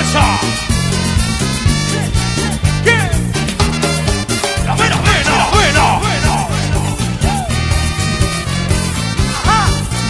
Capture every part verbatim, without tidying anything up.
fuerza. ¿Qué? La buena, buena, buena, buena. Ajá.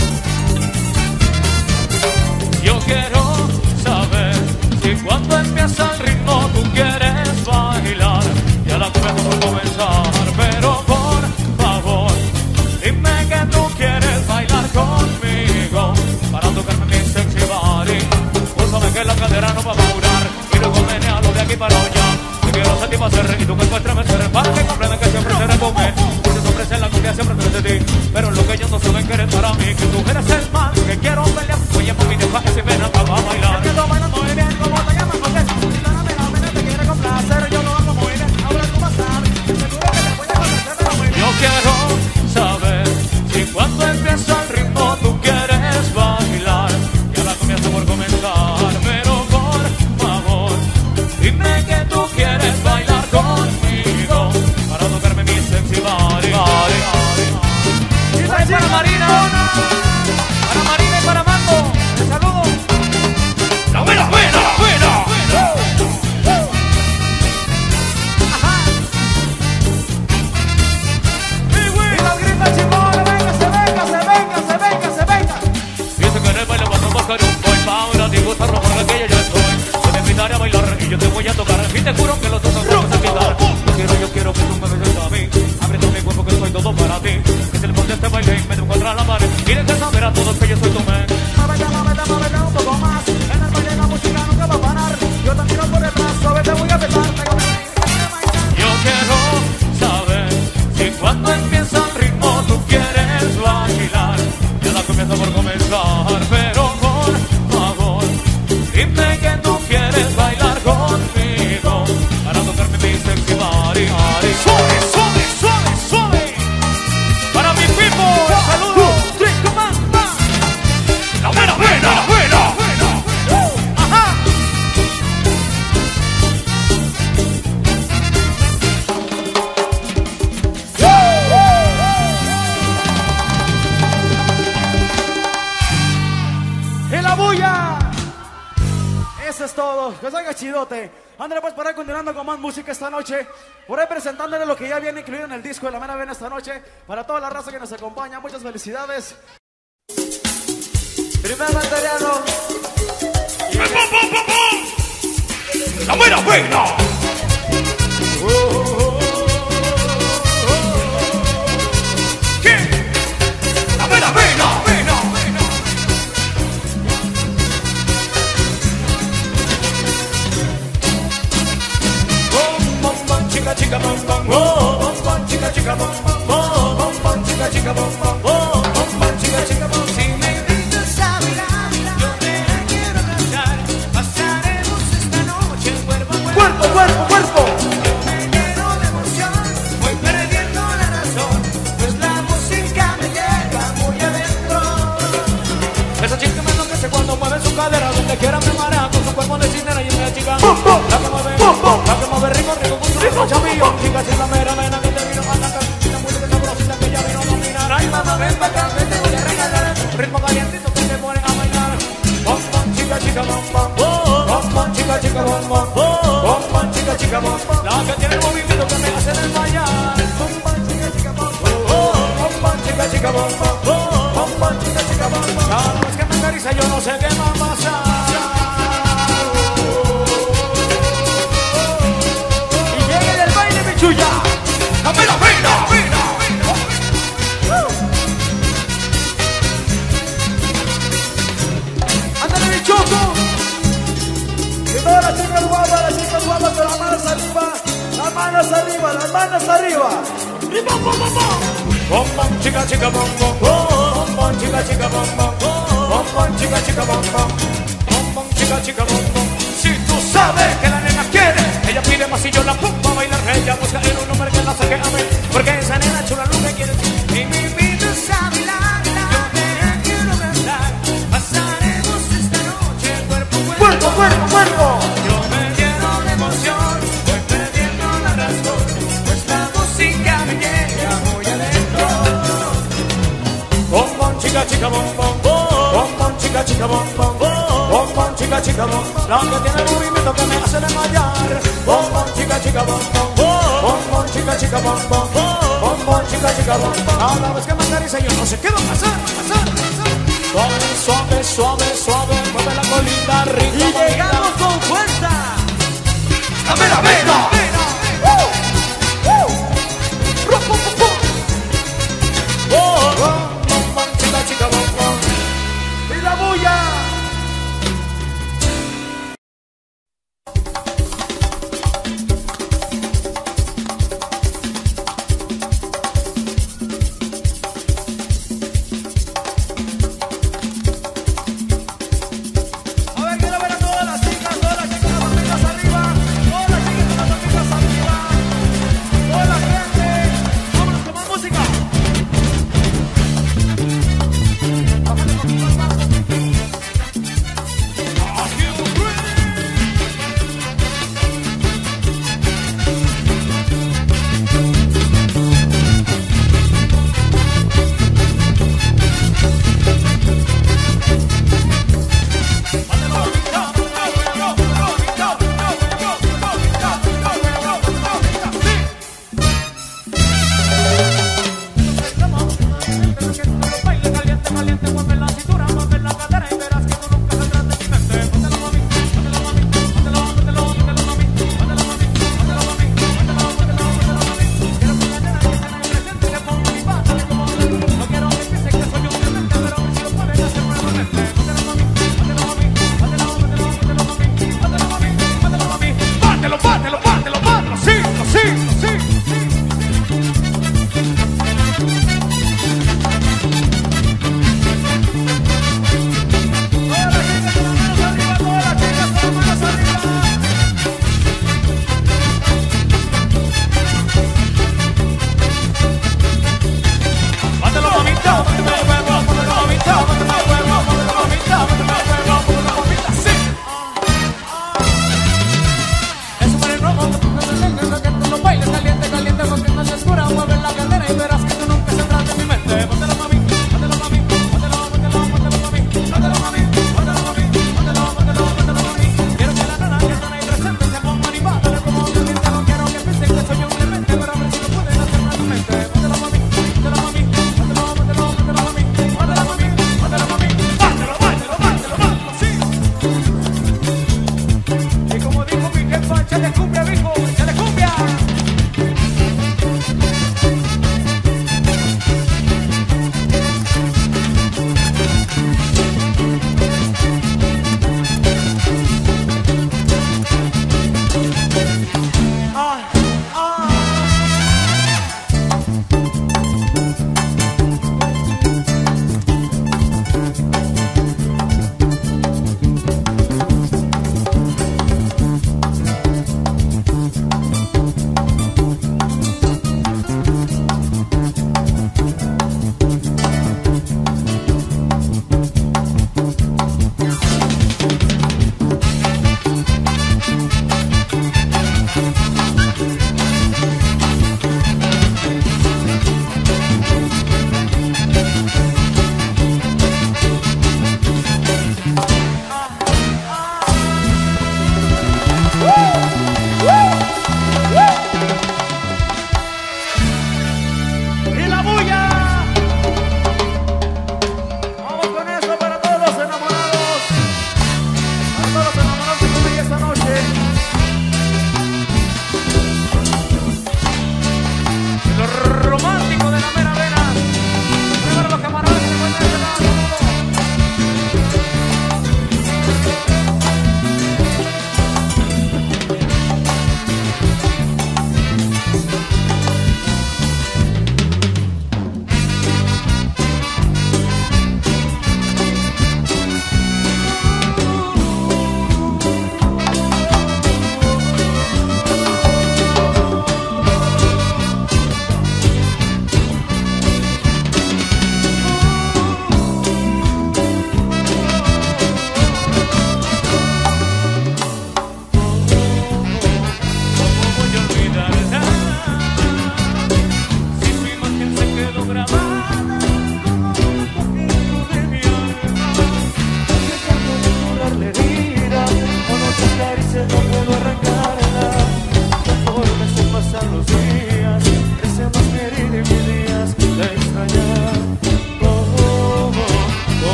Yo quiero saber si cuando empieza el ritmo tú quieres bailar. Ya la comienzo por comenzar, pero por favor, dime que tú quieres bailar conmigo para tocarme mi sexy body. Úsame que la cadera no va a durar y luego menealo de aquí para allá. Te quiero satisfacer y tú me encuentres estremecer para que comprendan que siempre seré comer. Porque te ofrecen la cumbia siempre tras de ti, pero lo que ellos no saben que eres para mí, que tú eres el mal que quiero pelear. Oye, mami, deja que se ven acá a bailar. Es que tú bailas muy bien, ¿cómo te llamas? Porque si tú no me la ves, te quiere complacer. Yo lo hago muy bien, ahora tú vas a ver. Seguro que te voy a complacer, pero muy bien. Yo quiero saber si cuando empieza el ritmo tú quieres bailar. Ya la comienzo por comenzar, pero por favor, dime que tú quieres bailar conmigo para tocarme mi sexy body. body, body. Y para Marina, Para Marina y para Mango, te saludo. la buena, buena, buena. Ajá. Y los gritos chimones, venga, se venga, se venga, se venga, se venga. Pienso que en el baile cuando buscar un boy pa' ahora te gusta robar la que yo ya estoy. Yo te invitaré a bailar y yo te voy a tocar y te juro que los dos nos vamos a quitar. Yo quiero, yo quiero que tú me beses a mí, abriendo mi cuerpo que soy todo para ti. Que se le ponga este baile y me debo contra la pared y dejes saber a todos que yo soy tu man. Muévete, muévete, muévete un poco más. En el baile la música nunca va a parar. Yo te tiro por el brazo, vete, voy a besar. Yo quiero saber si cuando empieza el ritmo tú quieres bailar. Ya la comienzo por comenzar, pero por favor, dime que tú quieres bailar conmigo para tocarme mi sexy body. body. Suave, suave, suave, suave. Para mi people, saludos. La buena, buena, buena. Ajá. ¡Y la bulla! Eso es todo. Que salga chidote. Ándale, pues, por ahí continuando con más música esta noche. Por ahí presentándole lo que ya viene incluido en el disco de La Mera Vena esta noche. Para toda la raza que nos acompaña, muchas felicidades. Primer materiano. La buena, buena. ¿Qué? La buena, buena, buena, buena. Bom, bom, bom, chica, chica, bom, bom, bom, bom, bom, chica, chica, bom, bom, bom, bom, bom, chica, chica, bom, bom, bom, bom, bom, chica, chica, bom. Si me invitas a bailar, yo te quiero abrazar. Pasaremos esta noche cuerpo a cuerpo. Cuerpo, cuerpo, cuerpo. Yo me lleno de emoción, voy perdiendo la razón, pues la música me llega muy adentro. Esa chica me enloquece cuando mueve su cadera, donde quiera me marea con su cuerpo de cinera y una chica la que mueve, la que mueve rico, rico con su ritmo chavillo. Chica, si la mera vena que te vino a atacar, la música sabrosita que ya vino a dominar. Ay, mamá, ven pa' acá, que te voy a regalar un ritmo calientito que te pone a bailar. Bom, bom, chica, chica, bom, bom, bom, bom, chica, chica, bom, bom, bom, bom, chica, chica, bom, bom. La que tiene el movimiento que me hace desmayar. Bom, bom, chica, chica, bom, bom, bom, bom, chica, chica, bom, bom, bom, bom, chica, chica, bom, bom. Cada vez que me acaricia yo no sé qué va a pasar. Y llegue del baile, mi chulla. ¡La pena, pena, pena! Ándale, mi choco. Y todas las chicas guapas, las chicas guapas con las manos arriba. Las manos arriba, las manos arriba. Y bom, bom, bom, bom. Bom, bom, chica, chica, bom, bom, bom, bom, chica, chica, bom, bom, bom, bom, chica, chica, bom, bom, bom, bom, chica, chica, bom, bom. Si tú sabes que la nena quiere, ella pide más y yo la pongo a bailar. Ella busca en un hombre que la saque a mí, porque esa nena chula lo que quiere. Y me invitas a bailar, yo te quiero abrazar. Pasaremos esta noche cuerpo a Cuerpo, cuerpo, cuerpo. Yo me lleno de emoción, voy perdiendo la razón, pues la música me llega muy adentro. Bom, bom, chica, chica, bom, bom, bom, bom, bom, chica, chica, bom, bom, bom. bom, bom, chica, chica, bom, la que tiene el movimiento que me hace desmayar. Bom, bom, chica, chica, bom, bom, bom, bom, chica, chica, bom, bom, bom, bom, chica, chica, bom. Cada vez que me acaricia yo no sé qué va a pasar, pasar, pasar. Suave, suave, suave, suave, mueve la colita rica. Y llegamos con fuerza. ¡A ver, a ver! ¡Y la bulla! A ver, quiero ver a todas las chicas, todas las chicas con las manitas arriba, todas las chicas con las manitas arriba, toda la gente. Vámonos con más música.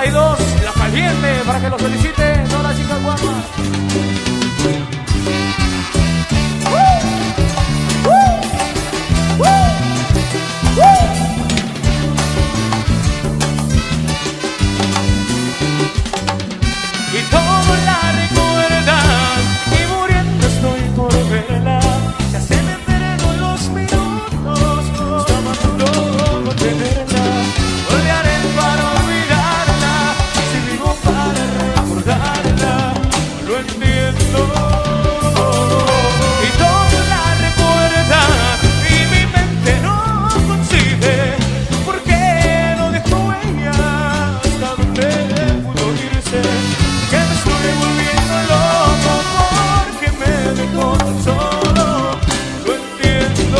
y dos, la caliente, para que los felicite todas las chicas guapas. Y todos la recuerdan y muriendo estoy por verla. Ya se me perdieron los minutos, estaba loco tenerla. Volveré para olvidarla, si vivo para recordarla, no lo entiendo. Y todos la recuerdan y mi mente no concibe por qué no dejó huella hasta donde pudo irse. Que me estoy volviendo loco porque me dejó tan solo, lo entiendo.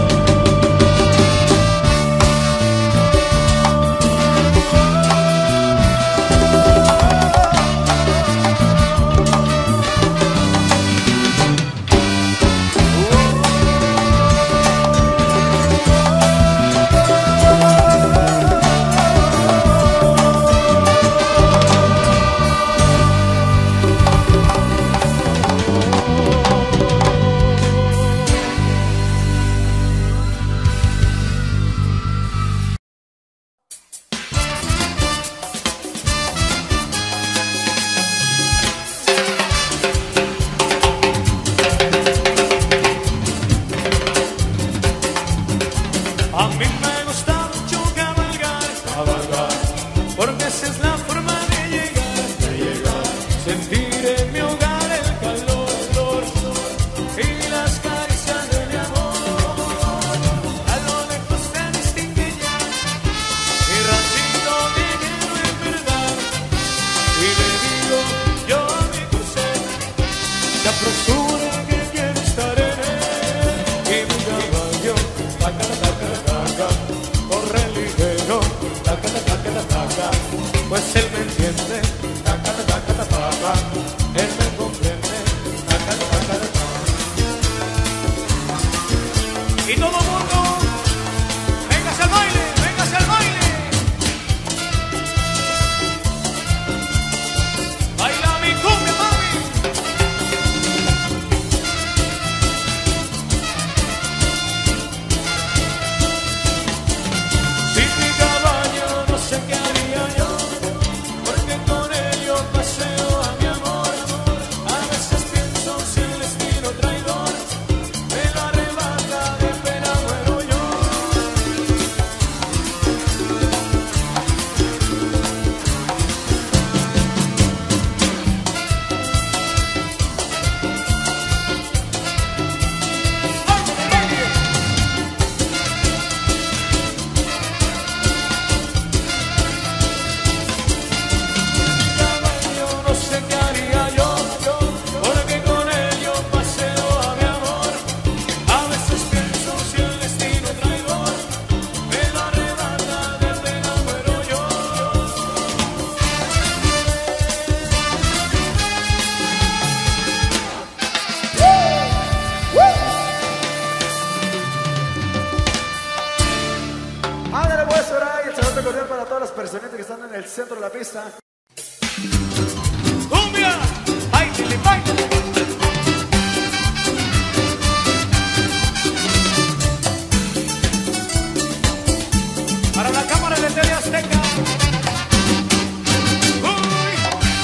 A mí me gusta mucho cabalgar, cabalgar, porque esa es la forma de llegar, de llegar. Sentir en mi hogar el calor, calor, y las caricias de mi amor. A lo lejos se distingue ya mi racimo de guerra en verdad. Y le digo yo a mi José, se apresura que quiero estar en él. Y mi caballo, taca, taca, taca, corre ligero, taca, taca, taca, taca, pues él me entiende, taca, taca, taca, taca, él me comprende, taca, taca, taca, taca. Y todo el mundo, véngase al baile, véngase al baile. Baila mi cumbia, mami. Sin mi caballo no sé qué haría yo, porque con él yo paseo a mi amor. A veces pienso si el destino traidor me lo arrebata, de pena muero yo. Caballo no sé qué haría yo, porque con él yo paseo a mi amor. A veces pienso si el destino traidor me lo arrebata, de pena muero yo. Ándale pues, ahora y el saludo cordial para todas las personitas que están en el centro de la pista. ¡Cumbia! ¡Baile, baile! Para la cámara de T V Azteca. ¡Uy!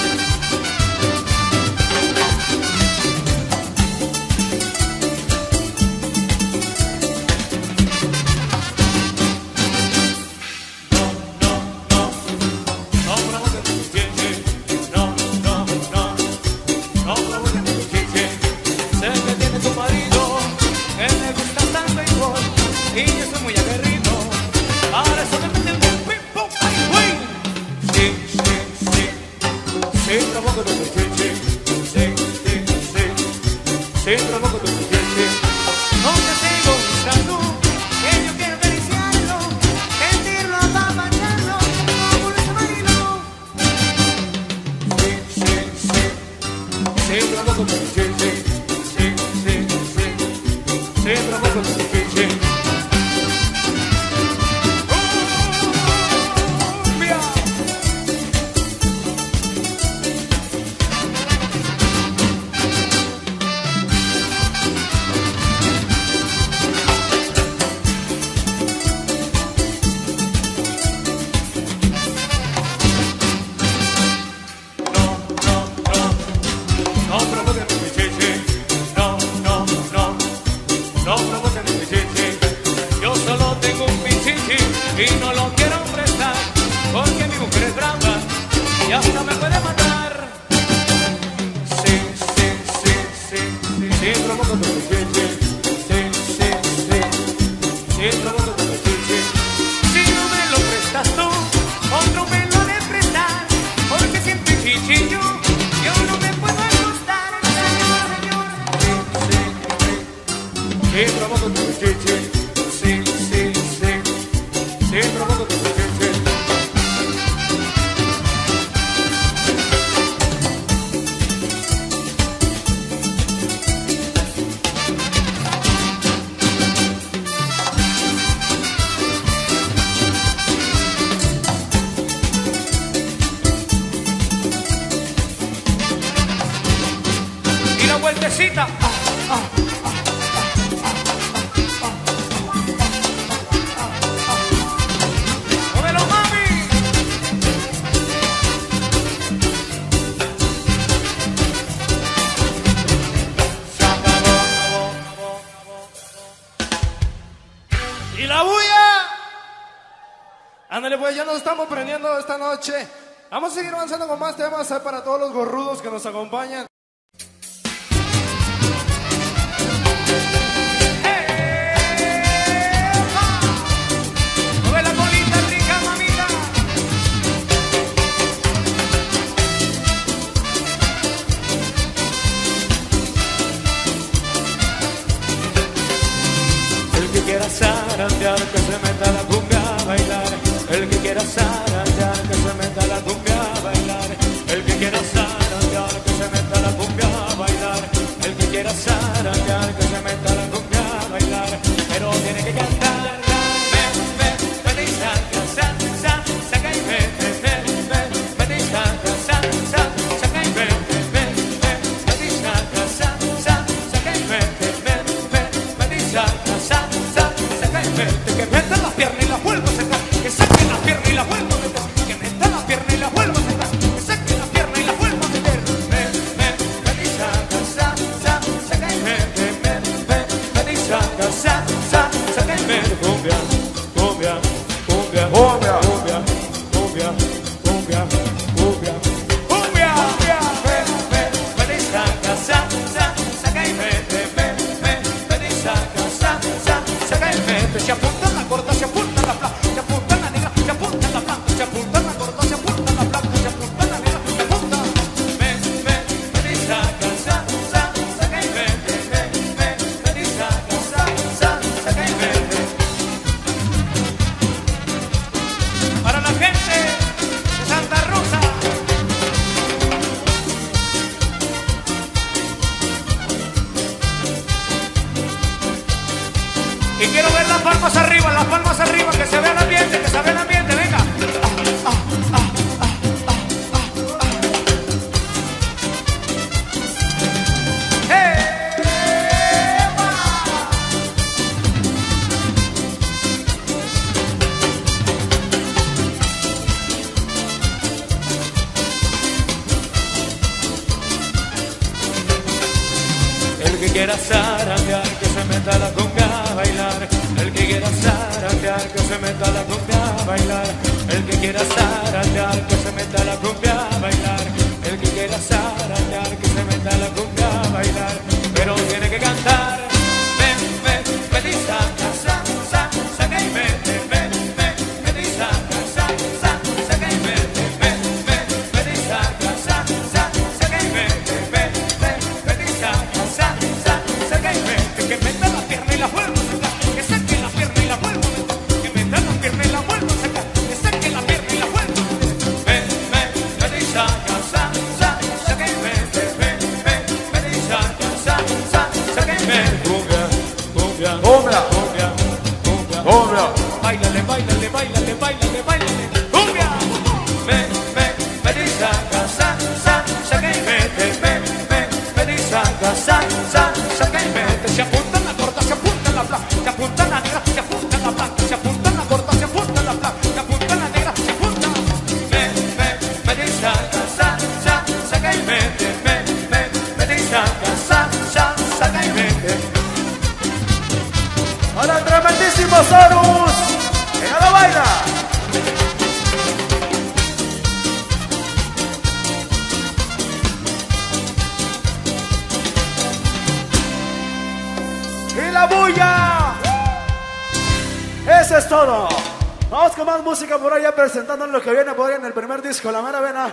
No, no, no, no, no, no, no, no, no, no, no, sé que tiene tu marido, que le gusta tanto igual, y yo soy muy aguerrido. Ahora eso depende del pim, pum, ay, güey. Sí, sí, sí, sí, trabajo de tu chichi. Sí, sí, sí, sí, trabajo de tu chichi. No te sigo gustando, que yo quiero acariciarlo, sentirlo, apapacharlo, como un submarino. Sí, sí, sí, sí, trabajo de tu chichi. Sí, sí, sí, sí, trabajo de tu chichi. Cumbia. no me puede matar. Sí, sí, sí, sí, sí, sí, provoco tu chichi. Sí, sí, sí, sí, provoco tu chichi. Si no me lo prestas tú, otro me lo de prestar, porque siempre chichillo yo no me puedo ajustar. Señor, señor. Sí, sí, sí, sí, provoco tu chichi. Sí, sí, sí, sí, provoco tu chichi. Vueltecita. Ah, ah, ah, ah, ah, ah, ah. ¡Móvelo, mami! Se acabó. ¡Y la bulla! Ándale, pues ya nos estamos prendiendo esta noche. Vamos a seguir avanzando con más temas, ¿eh? Para todos los gorrudos que nos acompañan. Zarandear, que se meta la cumbia a bailar. El que quiera zarandear, que se meta la cumbia a bailar. El que quiera zarandear, que se meta la cumbia a bailar. El que quiera zarandear, que se meta la cumbia a bailar. Pero tiene que cantar. Ven, ven, ven y saca, sa, sa, saca y ven, ven, ven, ven, ven y saca, sa, sa, saca y ven, ven, ven, ven, ven y saca, sa, sa, saca y ven, ven, ven, ven, ven y saca, sa. Que meta la pierna y la vuelvo a sacar, que saque la pierna y la vuelvo a meter, que meta la pierna y la vuelvo a sacar, que saque la pierna y la vuelvo a meter. Ven, ven, ven y saca, sa, sa, saca y ven, ven, ven, ven, ven y saca, sa, sa, saca y ven. Cumbia, cumbia, cumbia, cumbia, cumbia, cumbia, cumbia, cumbia, cumbia, cumbia. Ven, ven, ven y saca, sa, sa, saca y ven, ven, ven, ven, ven y saca, sa, sa, saca y ven. Se apunta la corta, se apunta la plata, se apunta la negra, se apunta la plata, se apunta la corta, se apunta la plata, se apunta la negra, se apunta. Ven, ven, ven y saca, sa, sa, saca y ven, ven, ven, ven, ven y saca, sa, sa, saca y ven. Para la gente de Santa Rosa. Y quiero ver las palmas arriba, las palmas arriba, que se vea el ambiente, que se vea el ambiente, venga. Ah, ah, ah, ah, ah, ah, ah. ¡Hey! El que quiera zarandear, que se meta la cumbia a bailar. El que quiera zarandear, que se meta la cumbia a bailar. El que quiera zarandear, que se meta la cumbia a bailar. El que quiera zarandear, que se meta la cumbia a bailar. Pero tiene que cantar. Ven, ven, ven y saca, sa, sa, saca y ven, ven, ven, ven, ven y saca, sa, sa, saca y ven, ven, ven, ven, ven y saca, sa, sa, saca y ven, ven, ven, ven, ven y saca, sa, sa, saca y ven. Que meta la pierna y la vuelvo a sacar, que saque la pierna y la vuelvo a meter, que meta la pierna y la vuelvo a sacar, que saque la pierna y la vuelvo a meter. Ven, ven, ven y saca, sa, sa, saca y ven, ven, ven, ven, ven y saca, sa, sa, saca y ven. Cumbia, cumbia, cumbia, cumbia, cumbia, cumbia. Báilale, báilale, báilale, báilale, báilale. Cumbia. Ven, ven, ven y saca, sa, sa, saca y ven, ven, ven, ven, ven y saca, sa, sa, saca y ven. Se apunta la corta, se apunta la plata, se apunta la negra, se apunta la plata, se apunta la corta, se apunta la plata, se apunta la negra, se apunta. Ven, ven, ven y saca, sa, sa, saca y ven, ven, ven, ven, ven y saca, sa, sa, saca y ven. ¡Hola, tremendísimo Horus! ¡Venga, la baila! Eso es todo. Vamos con más música por allá presentando lo que viene por ahí en el primer disco, La Mera Vena.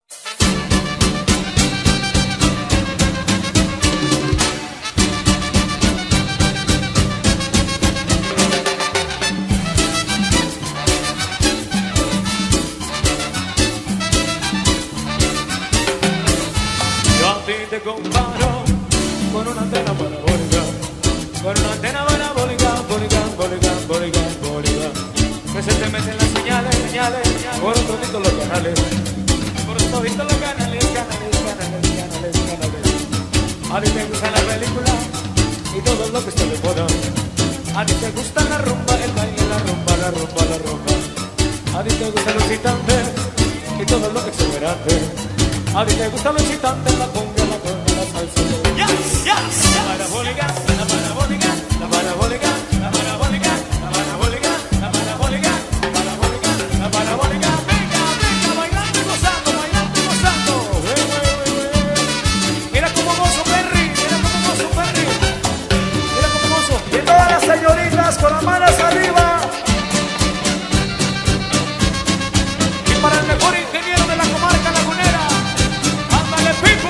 Yo a ti te comparo con una antena parabólica, con una antena parabólica, bólica, bólica, bólica, bólica, que se te meten las señales, señales, por toditos los canales, por toditos los canales, canales, canales, canales, canales. A ti te gusta la película y todo lo que está de moda. A ti te gusta la rumba, el baile, la rumba, la rumba, la rumba. A ti te gusta lo excitante y todo lo exuberante. A ti te gusta lo excitante, la cumbia, la cumbia, la salsa. Yes, yes. La parabólica, la parabólica, la parabólica, la parabólica, la parabólica, la parabólica, la parabólica, la parabólica. Venga, venga, bailando y gozando, bailando y gozando. Wey, wey, wey, wey. Mira cómo gozo Perry, mira cómo gozo Perry. Mira cómo gozo. Y todas las señoritas con las manos arriba. Y para el mejor ingeniero de la comarca lagunera, ándale, Pipo.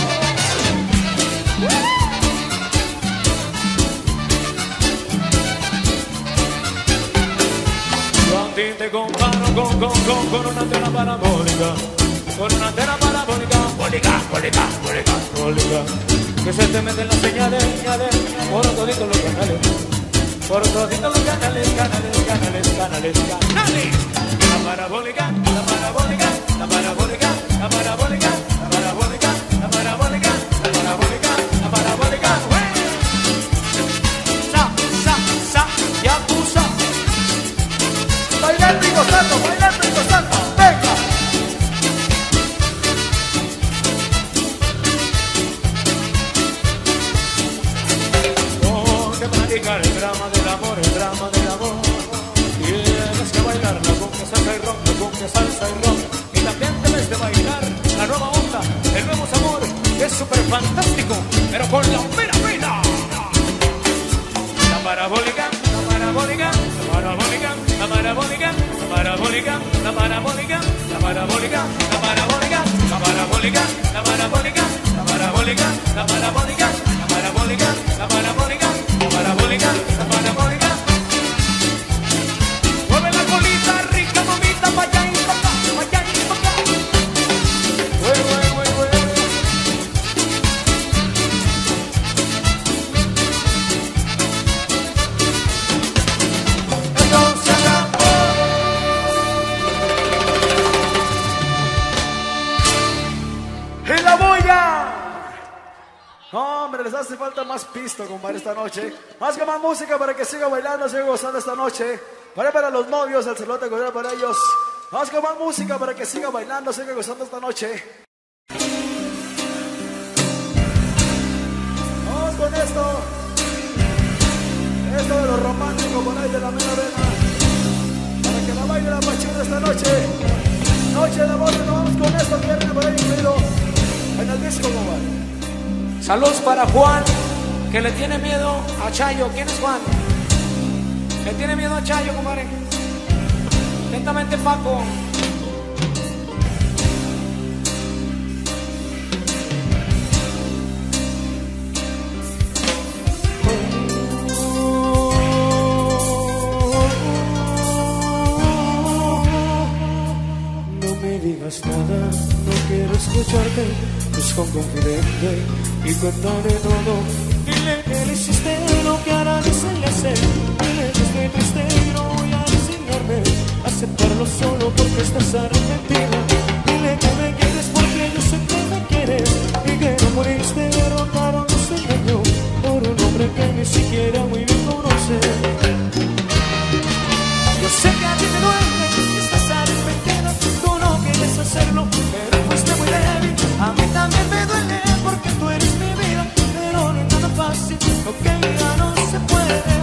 Yo a ti te comparo con, con, con, con una antena parabólica, con una antena parabólica, bólica, bólica, bólica, bólica, que se te meten las señales, señales, por toditos los canales, por toditos los canales, canales, canales, canales, canales. La parabólica, la parabólica, la parabólica, la parabólica, la parabólica, la parabólica, la parabólica, la parabólica. Sa, sa, sa, ya puso. Bailando y gozando, bailando y gozando. Venga. Oh, que practicar el drama del amor, el drama del amor. Tienes que bailar la cumbia, salsa y rock, la cumbia, salsa y rock. Y también debes de bailar la nueva onda, el nuevo sabor, que es súper fantástico, pero con la mera pena. La parabólica, la parabólica, la parabólica, la parabólica, la parabólica, la parabólica, la parabólica, la parabólica, la parabólica, la parabólica, la parabólica, la parabólica, la parabólica, la parabólica, la parabólica, la parabólica. Mueve la colita rica, mamita, pa' allá y pa' acá, pa' allá y pa' acá. Güey, güey, güey, güey. Entonces acabó. ¡Y la bulla! No, hombre, les hace falta más pisto, compadre, esta noche. Más que más música para que siga bailando, siga gozando esta noche. Para, para los novios, el celote cordial para ellos. Más que más música para que siga bailando, siga gozando esta noche. Vamos con esto. Esto de lo romántico por ahí de La Mera Vena. Para que la baile la pachita esta noche. Noche de amor, nos vamos con esto que viene por ahí incluido en el disco, compadre. Saludos para Juan, que le tiene miedo a Chayo. ¿Quién es Juan? Le tiene miedo a Chayo, compadre. Lentamente, Paco. No me digas nada, no quiero escucharte. Busca un confidente y cuéntale todo. Dile que le hiciste lo que ahora dicen hacer. Dile que estoy triste y no voy a resignarme. Aceptarlo solo porque estás arrepentida. Dile que me quieres porque yo sé que me quieres. Y que no pudiste derrotar a un engaño por un hombre que ni siquiera muy bien conoces. Yo sé que a ti te duele, que estás arrepentida. Tú no quieres hacerlo, pero fuiste muy débil. A mí también me duele porque tú eres mi vida, pero no es nada fácil, lo que ya no se puede.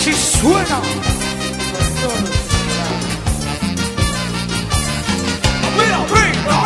así suena. Mira, brinda.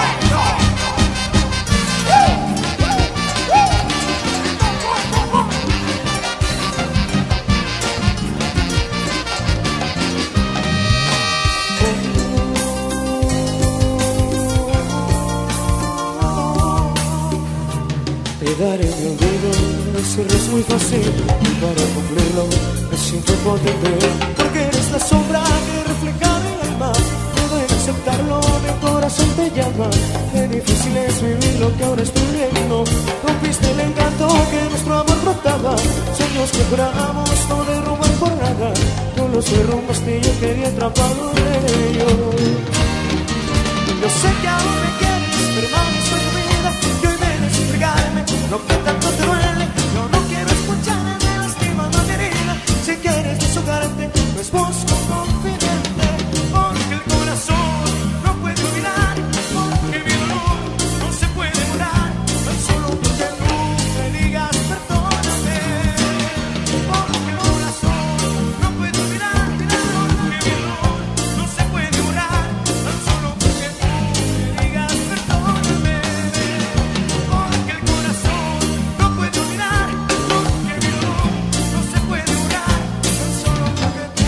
Te daré mi olvido, decirlo es muy fácil y para cumplirlo me siento potente. Porque eres la sombra que refleja mi alma, puedo aceptarlo, mi corazón te llama. Qué difícil es vivir lo que ahora estoy viviendo. Rompiste el encanto que nuestro amor brotaba, sueños que jurábamos no derrumbar por nada. Tú los derrumbaste y yo quedé atrapado en ellos. Yo sé que aún me quieres, permaneces en mi vida y hoy vienes a entregarme lo que tanto te duele. Yo no quiero escuchar me lastima más mi herida. Si quieres deshogarte, pues busco un confidente. Porque el corazón no puede olvidar, porque mi dolor no se puede borrar. Tan solo porque tú me digas perdóname. Porque el corazón no puede olvidar, porque mi dolor no se puede borrar. Tan solo porque tú me digas perdóname. Porque el corazón no puede olvidar, porque mi dolor no se puede borrar. Tan solo porque tú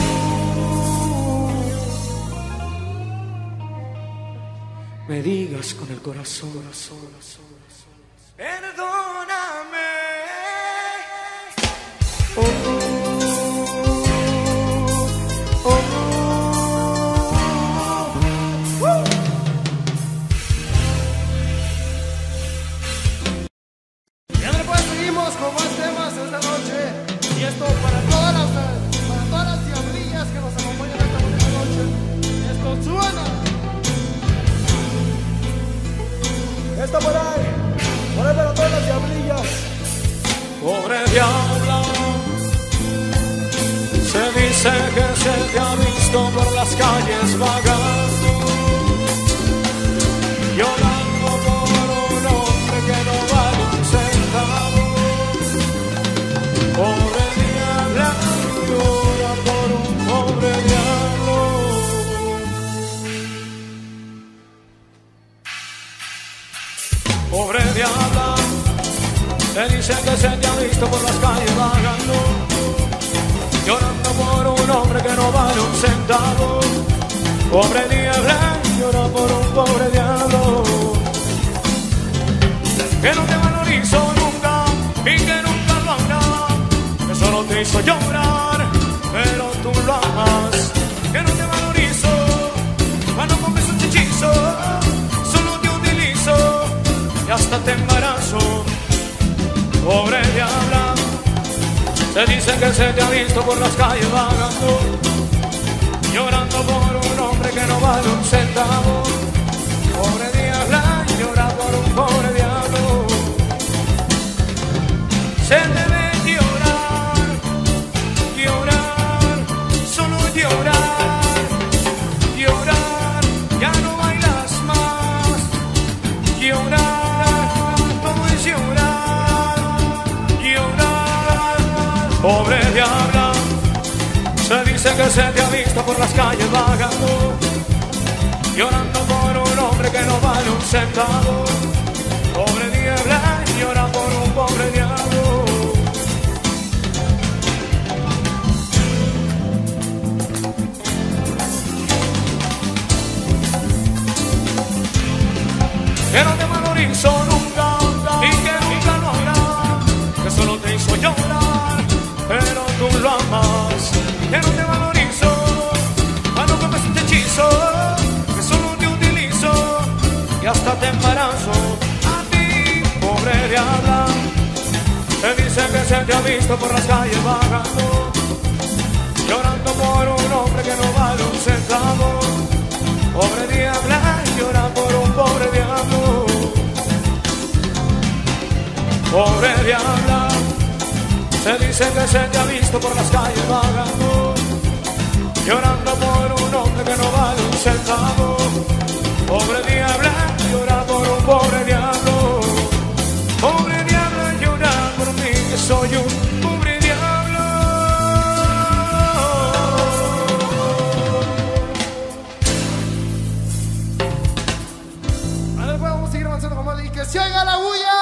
me digas con el corazón, perdóname. Oh, oh, oh, oh. Y ahora pues seguimos con más temas esta noche. Y esto para todas las, para todas las diablillas que nos acompañan esta bonita noche. Esto suena. Está por ahí, por ahí para todas las diablillas. Pobre diabla, se dice que se te ha visto por las calles vagando, llorando por un hombre que no vale un centavo. Pobre diabla, llora por un pobre diablo. Pobre diabla, te dicen que se te ha visto por las calles vagando, llorando por un hombre que no vale un centavo. Pobre diabla, llora por un pobre diablo, que no te valorizó nunca y que nunca lo hará, que solo te hizo llorar, pero tú lo amas. Que no te valorizo cuando comes un chichizo, solo te utilizo y hasta te embarazo. Pobre diabla, se dice que se te ha visto por las calles vagando, llorando por un hombre que no vale un centavo. Pobre diabla, llora por un pobre diablo. Se debe llorar, llorar, solo llorar, llorar, ya no bailas más, llorar, todo es llorar, llorar. Pobre diabla, se dice que se te ha visto por las calles vagando, llorando por un hombre que no vale un centavo. Pobre diabla, llora por un pobre diablo. Que no te valorizó nunca y que nunca lo hará, que solo te hizo llorar, pero tú lo amas. Que no te valorizo cuando comes un hechizo, que solo te utilizo y hasta te embarazo. A ti, pobre diabla, te dicen que se te ha visto por las calles vagando, llorando por un hombre que no vale un centavo. Pobre diabla, llora por un pobre diablo. Pobre diabla, se dice que se te ha visto por las calles vagando, llorando por un hombre que no vale un centavo. Pobre diabla, llora por un pobre diablo. Pobre diabla, llora por mí que soy un pobre diablo. vamos y que se oiga la bulla.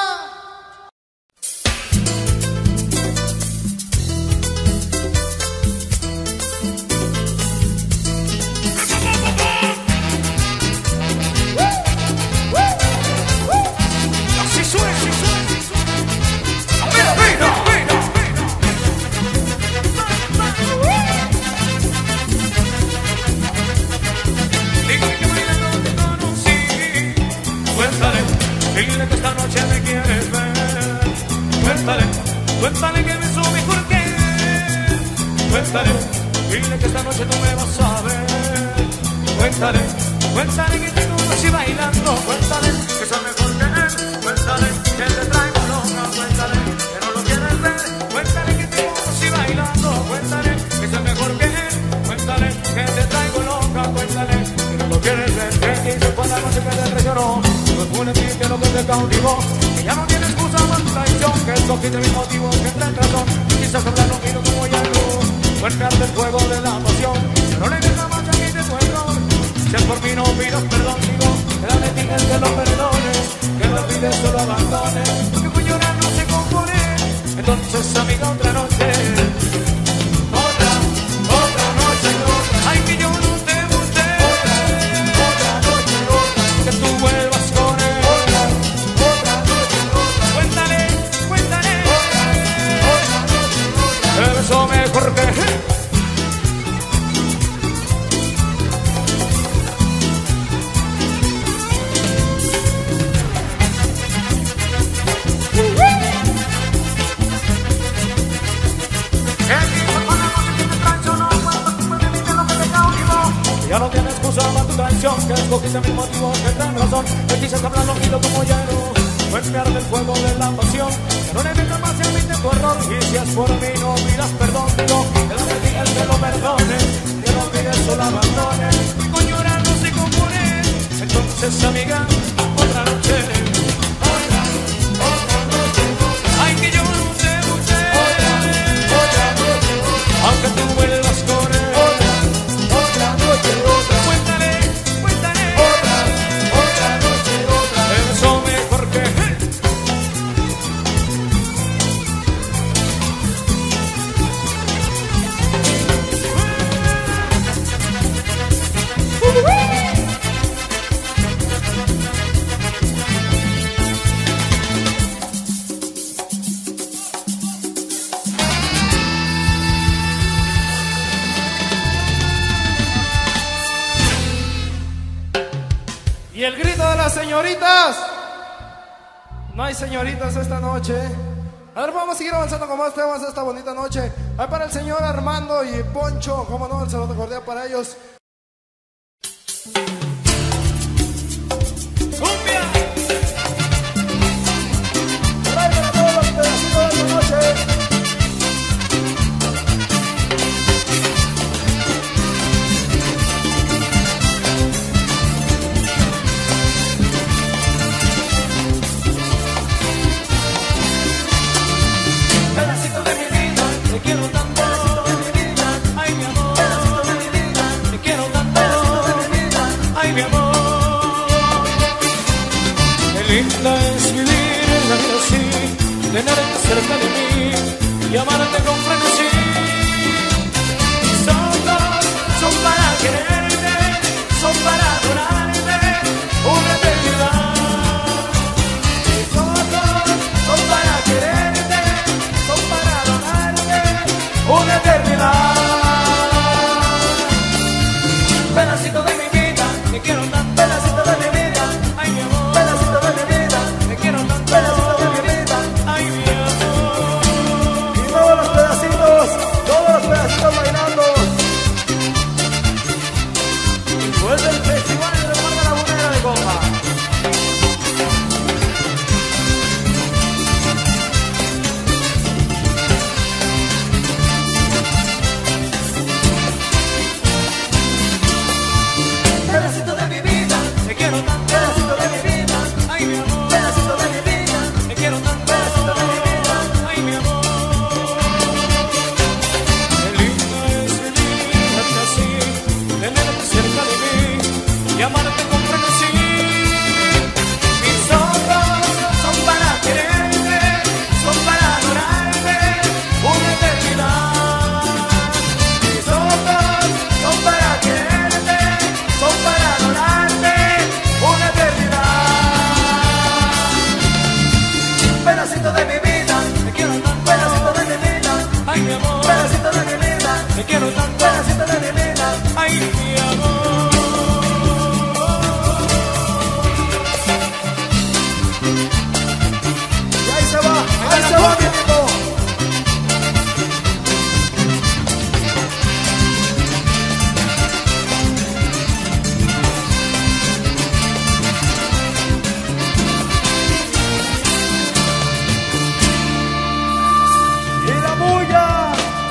Dile que esta noche me quieres ver. Cuéntale, cuéntale que me soy mejor que él. Cuéntale, dile que esta noche tú me vas a ver. Cuéntale, cuéntale que te conocí bailando. Cuéntale que soy mejor que él. Cuéntale que te traigo loca. Cuéntale que no lo quieres ver. Cuéntale que te conocí bailando. Cuéntale que soy mejor que él. Cuéntale que te traigo loca. Cuéntale que no lo quieres ver. Que hizo por la noche que te traicionó. Un espíritu lo que te cautivó, que ya no tiene excusa más traición, que es lo que tiene mis motivos que traen razón. Quizás hablar no miro como ya no, golpear del fuego de la pasión, pero le deja más aquí de tu error. Si es por mí no pidas perdón, digo, que la mentira es que lo perdones, que lo olvides o lo abandones, porque con llorar no se compone. Entonces amiga otra noche, otra, otra noche, otra. Ay que yo no te gusté, otra, otra noche, otra, que tú vuelvas. Eso mejor que ya no tienes excusa más tu traición, que escogiste mis motivos que ten razón, que quisiste hablar longido como hielo, golpear del fuego de la pasión, que no le metas más y admite tu error, y si es por mí no pidas perdón, digo, que la bendiga que lo perdones, que no pides o lo abandones, y con llorar no se compone, entonces amiga, otra noche, otra, otra noche, otra. Ay que yo no te gusté, otra, otra noche, otra. Aunque tú vuelvas con él, otra, otra noche, otra. Cuéntale, cuéntale, otra, otra noche, otra. Eso mejor que Y el grito de las señoritas. No hay señoritas esta noche. A ver, vamos a seguir avanzando con más temas esta bonita noche. Ahí para el señor Armando y Poncho, como no, el saludo cordial para ellos. ¡Cumbia! Para todos los pedacitos de esta noche. Linda es vivir en la vida así, tener cerca de mí y amarte con frenesí. Mis ojos son para quererte, son para adorarte una eternidad. Mis ojos son para quererte, son para adorarte una eternidad. Pedacito de mi vida, te quiero tanto. Pedacito de mi vida, ay mi amor. Pedacito de mi vida, te quiero tanto. Pedacito de mi vida, ay mi amor. Y todos los pedacitos, todos los pedacitos bailando. Después del festival de a mi equipo. Y la bulla.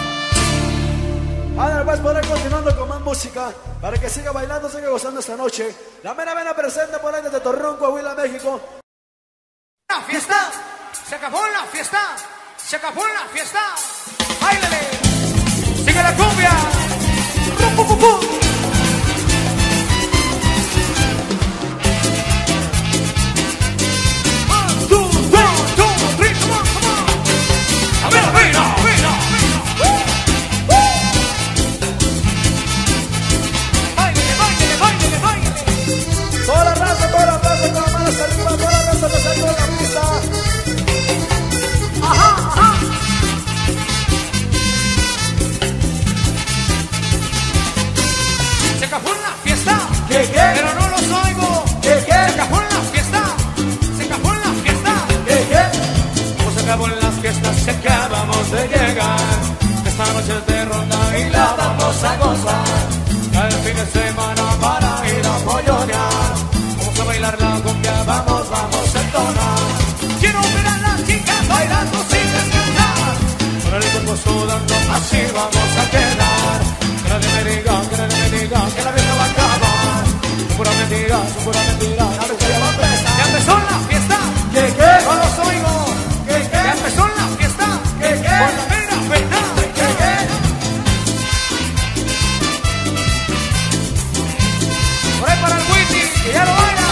Ahora vas a poder continuando con más música para que siga bailando, siga gozando esta noche. La mera vena presente por ahí desde Torreón, Coahuila, México. La fiesta, se acabó la fiesta, se acabó la fiesta. ¡Báilale! ¡Sigue la cumbia! ¡Rum, pum, pum, pum! One, two, one, two, three, come on, come on. A ver, a ver, a ver, a ver. Báilale, báilale, báilale, báilale. Toda la raza, toda la raza, con las manos arriba, toda la raza pasando en la pista. Ajá, ajá. Se acabó la fiesta. ¿Qué, qué? Pero no los oigo. ¿Qué, qué? Se acabó la fiesta. Se acabó la fiesta. ¿Qué, qué? Como se acabó las fiestas, se acabamos de llegar. Esta noche es de ronda y la vamos a gozar. El fin de semana para ir a pollonear. Vamos a bailar la cumbia, vamos, vamos a entonar. Quiero ver a las chicas bailando sin descansar. Con el cuerpo sudando, así vamos a quedar. Que nadie me diga, que nadie me diga que la vida va a acabar. Son pura mentira, son pura mentira, la victoria va a empezar. Ya empezó la fiesta. ¿Qué, qué? No los oigo. ¿Qué, qué? Ya empezó la fiesta. ¿Qué, qué? Con la pena, pena. ¿Qué, qué? Por ahí para el Witty, que ya lo baila.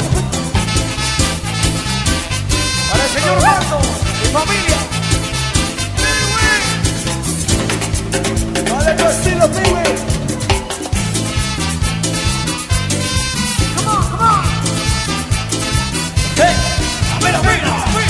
Para el señor Bando y familia. Dale tu estilo, pibe. Come on, come on. Hey. A ver, a ver, a ver.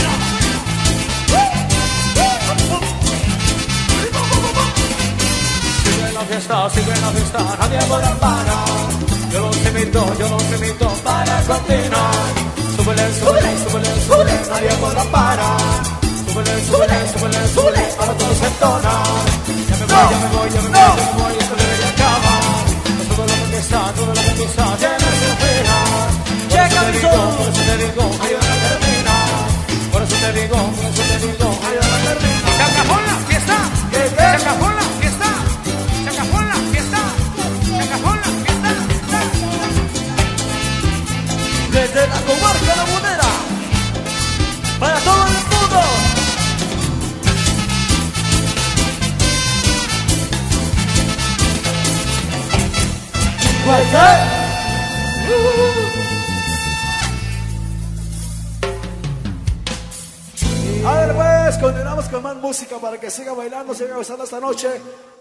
Sigue la fiesta, sigue la fiesta, nadie podrá parar. Yo los invito, yo los invito para continuar. Súbele, súbele, súbele, súbele, nadie podrá parar. Súbele, súbele, súbele, súbele, para todos entonar. Ya me voy, ya me voy, ya me voy, ya me voy, esto debe de acabar. Pues todo lo que empieza, todo lo que empieza, tiene su final. Por eso te digo, por eso te digo, ayúdame a terminar. Por eso te digo, por eso te digo, ayúdame a terminar. Se acabó la fiesta, ¿Qué, qué? se acabó la fiesta, se acabó la fiesta, se acabó la fiesta. Desde la comarca lagunera, para todo el mundo. A ver pues, continuamos con más música para que siga bailando, siga gozando esta noche.